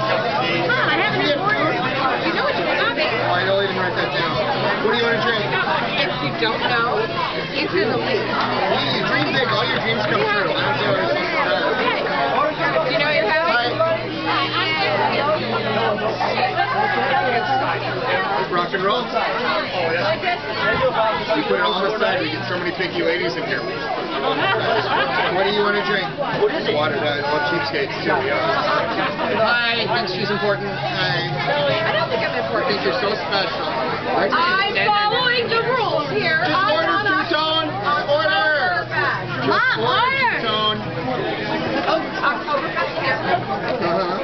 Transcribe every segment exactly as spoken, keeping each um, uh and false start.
I haven't ordered. You know what you want me? Oh, I know, I didn't write that down. What do you want to drink? If you don't know, it's in the lead. You dream big. All your dreams come true. I don't care what it says. Do you know your house? Rock and roll? We put it all on the side. We get so many picky ladies in here. What do you want to drink? Water. I love cheapskates too. Yeah. Hi. Thinks she's important. Hi. I don't think I'm I important. think you're so special. I'm following the rules here. Just I'm order on a- two-tone. Order. Just Mom, order. two-tone. Oh, Oktoberfest here. Uh-huh.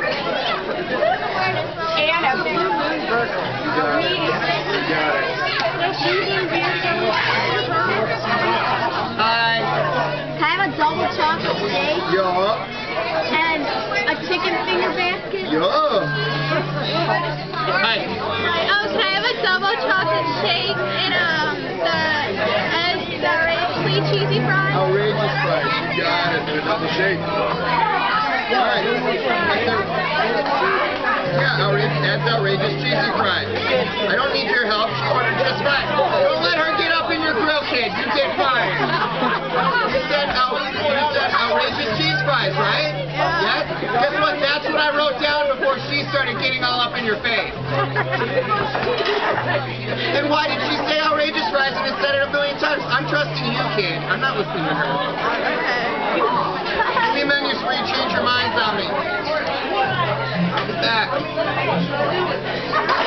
And a Blue Moon burger. Medium. Got it. Hi. Can I have a double chocolate shake Yeah. and a chicken finger basket? Yeah. Hi. Oh, can I have a double chocolate shake and um the and the sweet cheesy fries? Outrageous fries. You got it. And a double shake. All right. Yeah, outrageous. That's outrageous cheesy fries. I don't need your help. She ordered just fine. Don't let her get up in your grill, kid. You get fired. You said, out, you said outrageous cheese fries, right? Yes? Guess what? That's what I wrote down before she started getting all up in your face. Then why did she say outrageous fries and it said it a million times? I'm trusting you, kid. I'm not listening to her. Give me menus where you change your minds on me. I'll be back.